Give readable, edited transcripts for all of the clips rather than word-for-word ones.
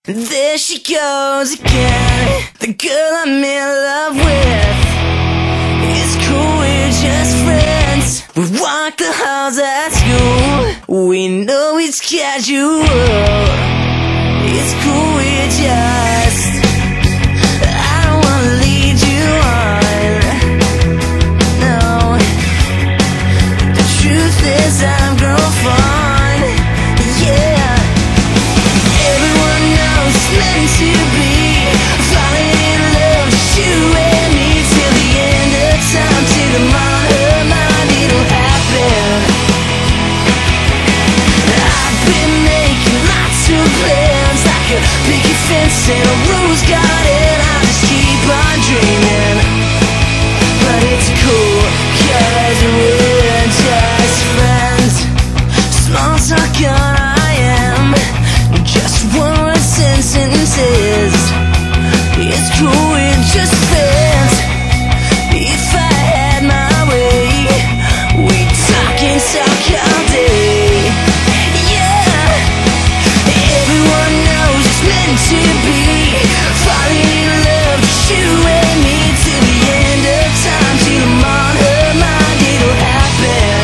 There she goes again, the girl I'm in love with. It's cool, we're just friends. We walk the halls at school. We know it's casual. It's cool, we're just, I don't wanna lead you on. No, the truth is I've grown fond. Yeah, everyone knows it's meant to be. Falling in love, just you and me till the end of time. Till I'm on her mind, it'll happen. I've been making lots of plans, like a picket fence and a rose garden. I just keep on dreaming, but it's cool, 'cause we're just friends. Small talk on I am, just one sentences. It's cool, we're just friends. If I had my way, we'd talk and talk all day. Yeah, everyone knows it's meant to be. Falling in love, just you and me till the end of time. Till I'm on her mind, it'll happen.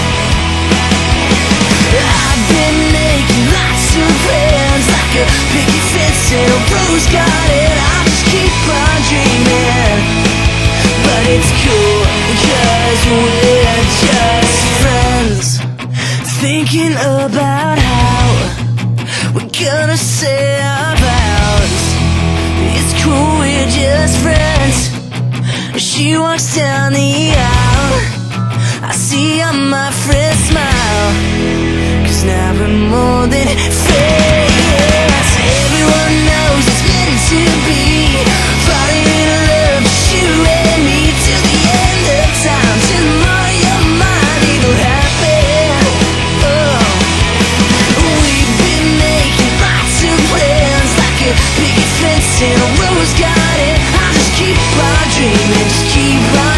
I've been making lots of plans, like a picket fence and a rose garden. I'll just keep on dreaming, but it's cool, 'cause we're just friends. Thinking about how we're gonna say our vows. It's cool, we're just friends. She walks down the aisle, I see how my friends smile, 'cause now we're more than friends. Everyone knows it's meant to be. Falling in love, just you and me till the end of time. Till I'm on your mind, it'll happen. Oh, we've been making lots of plans, like a picket fence and a rose garden. I'll just keep on dreaming, just keep on